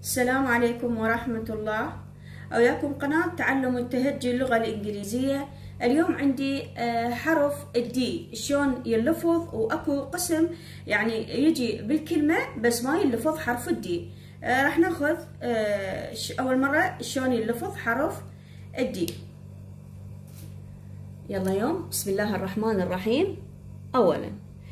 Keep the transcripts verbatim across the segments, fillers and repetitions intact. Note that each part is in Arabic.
السلام عليكم ورحمة الله. وياكم قناة تعلم التهجي اللغة الإنجليزية. اليوم عندي حرف الدي شلون يلفظ، وأكو قسم يعني يجي بالكلمة بس ما يلفظ حرف الدي. راح ناخذ أول مرة شلون يلفظ حرف الدي. يلا يوم بسم الله الرحمن الرحيم. أولا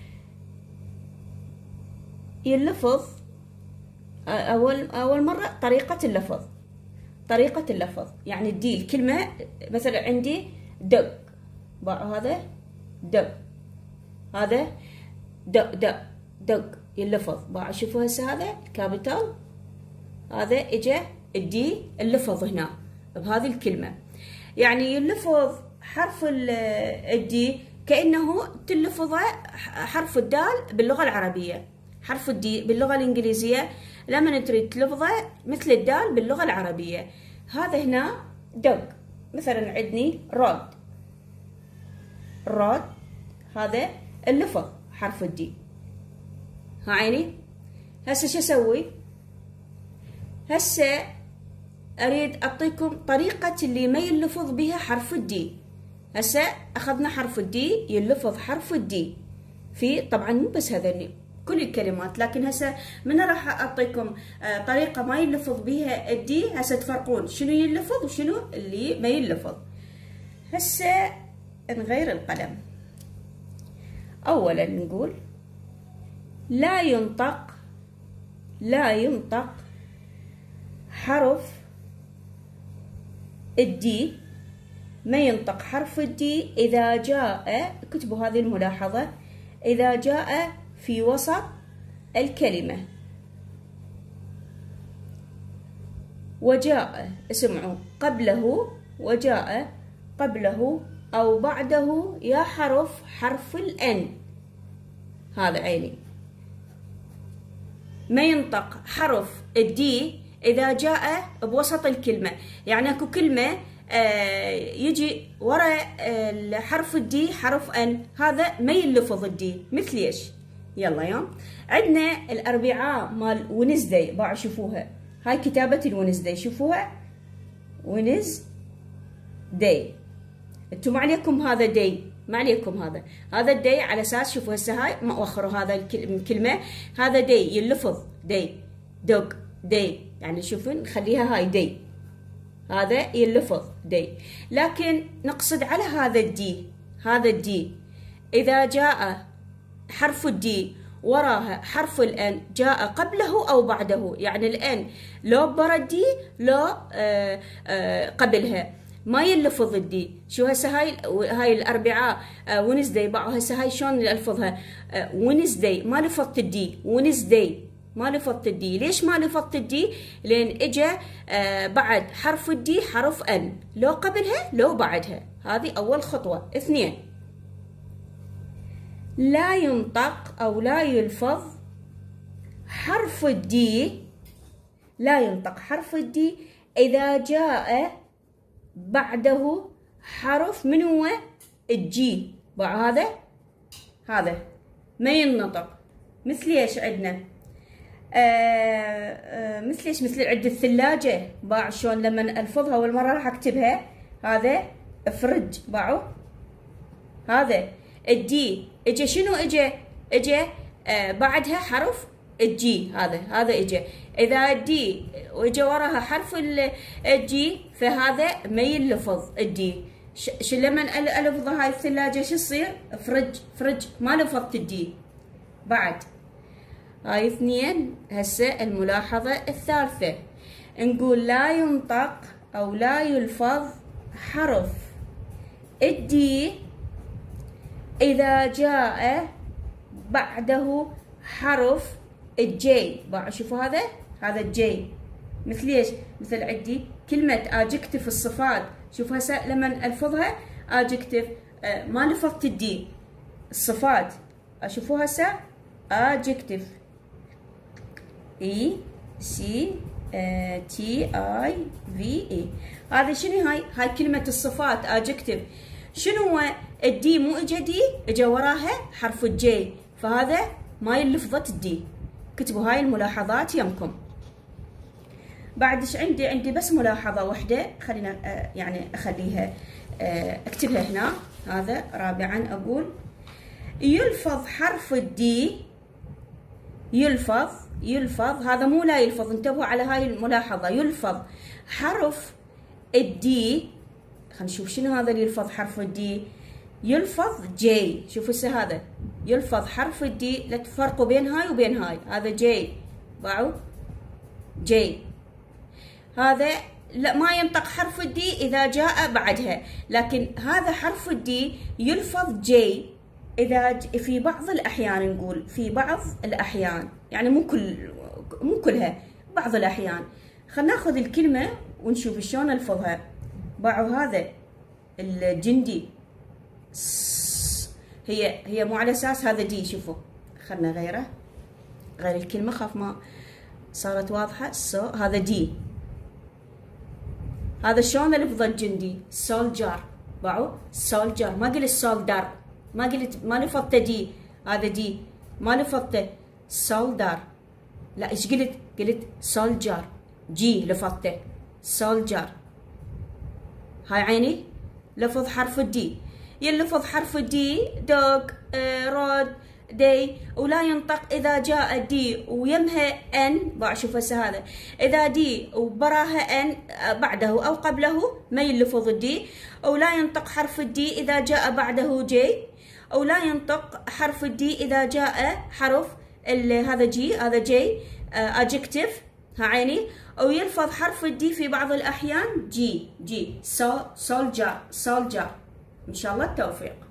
يلفظ أول أول مرة طريقة اللفظ طريقة اللفظ يعني الدي الكلمة مثلا عندي دق، هذا دق، هذا دق دق دق يلفظ. بقى شوفوا هسه هذا الكابيتال، هذا اجى الدي اللفظ هنا بهذه الكلمة. يعني يلفظ حرف الدي كأنه تلفظه حرف الدال باللغة العربية، حرف الدي باللغة الإنجليزية لما تريد تلفظه مثل الدال باللغة العربية. هذا هنا دق، مثلا عندني رود، رود هذا اللفظ حرف الدي. ها عيني. هسه شو اسوي؟ هسه اريد اعطيكم طريقة اللي ما يلفظ بها حرف الدي. هسه اخذنا حرف الدي يلفظ حرف الدي في طبعا مو بس هذني كل الكلمات، لكن هسه من راح اعطيكم طريقه ما يلفظ بها الدي. هسه تفرقون شنو يلفظ وشنو اللي ما يلفظ. هسه نغير القلم. اولا نقول لا ينطق، لا ينطق حرف الدي، ما ينطق حرف الدي اذا جاء، اكتبوا هذه الملاحظه، اذا جاء في وسط الكلمة وجاء، اسمعوا، قبله، وجاء قبله أو بعده يا حرف حرف الأن. هذا عيني. ما ينطق حرف الدي إذا جاء بوسط الكلمة، يعني أكو كلمة آه يجي ورا آه حرف الدي حرف أن، هذا ما يلفظ الدي. مثل ايش؟ يلا يوم عندنا الاربعاء مال ونزداي، باع شوفوها، هاي كتابة الونزداي، شوفوها ونزداي. انتم ما عليكم هذا داي، ما عليكم هذا، هذا الداي على اساس شوفوا هسه هاي ما وخروا هذا الكلمة، هذا داي يلفظ داي، دوق داي، يعني شوفوا نخليها هاي داي، هذا يلفظ داي. لكن نقصد على هذا الدي، هذا الدي اذا جاء حرف الدي وراها حرف الان جاء قبله او بعده، يعني الان لو برا الدي لو آآ آآ قبلها ما يلفظ الدي. شو هسه هاي هاي الاربعاء ونزداي، باعوا هسه هاي شلون نلفظها؟ ونزداي ما لفظت الدي، ونزداي ما لفظت الدي. ليش ما لفظت الدي؟ لان اجى بعد حرف الدي حرف ان، لو قبلها لو بعدها. هذه اول خطوة. اثنين، لا ينطق أو لا يلفظ حرف الدي، لا ينطق حرف الدي إذا جاء بعده حرف من هو الجي. باع هذا هذا ما ينطق. مثل ايش عندنا؟ آه آه مثل ايش؟ مثل عند الثلاجة، باع شلون لما ألفظها أول مرة راح أكتبها، هذا فرج، باعوا هذا الدي اجى شنو اجى؟ اجى آه بعدها حرف الجي، هذا هذا اجى. اذا الدي واجى وراها حرف الجي فهذا ما يلفظ الدي. شو لما الفظها هاي الثلاجه شو يصير؟ فرج فرج، ما لفظت الدي. بعد هاي اثنين. هسه الملاحظه الثالثه نقول لا ينطق او لا يلفظ حرف الدي إذا جاء بعده حرف الجي. بقى شوفوا هذا هذا الجي. مثل ايش؟ مثل عندي كلمة adjective الصفات، شوف هسه لما ألفظها adjective آه ما لفظت الدي. الصفات شوفوا هسه adjective E C T I V E. هذا شنو هاي؟ هاي كلمة الصفات adjective. شنو هو الدي؟ مو اجى دي، اجى وراها حرف الجي، فهذا ما يلفظت الدي. كتبوا هاي الملاحظات يمكم. بعد ايش عندي؟ عندي بس ملاحظة واحدة، خلينا آه يعني اخليها آه اكتبها هنا. هذا رابعا اقول يلفظ حرف الدي، يلفظ يلفظ هذا مو لا يلفظ، انتبهوا على هاي الملاحظة، يلفظ حرف الدي. خلينا نشوف شنو هذا اللي يلفظ حرف الدي. يلفظ جي، شوفوا هسه هذا يلفظ حرف الدي، لا تفرقوا بين هاي وبين هاي، هذا جي باعوا جي، هذا لا ما ينطق حرف الدي اذا جاء بعدها، لكن هذا حرف الدي يلفظ جي اذا في بعض الاحيان، نقول في بعض الاحيان، يعني مو كل مو كلها، بعض الاحيان. خلينا ناخذ الكلمه ونشوف شلون نلفظها. باعوا هذا الجندي هي هي مو على اساس هذا دي، شوفوا خلنا غيره، غير الكلمه خاف ما صارت واضحه. سو هذا دي، هذا شلون لفظ الجندي؟ سولجر، باعوا سولجر، ما قلت سولدر، ما قلت ما لفظته دي، هذا دي ما لفظته سولدر، لا ايش قلت؟ قلت سولجر، جي لفظته سولجر. هاي عيني لفظ حرف الدي، يلفظ حرف الدي دوغ، رود، دي، ولا ينطق اذا جاء دي ويمها ان. باع شوف هسه هذا اذا دي وبراها ان بعده او قبله ما يلفظ الدي، او لا ينطق حرف الدي اذا جاء بعده جي، او لا ينطق حرف الدي اذا جاء حرف هذا جي، هذا جي ادجكتيف. ها عيني، او يلفظ حرف الدي في بعض الاحيان جي، جي سو سولجر، سولجر. ان شاء الله التوفيق.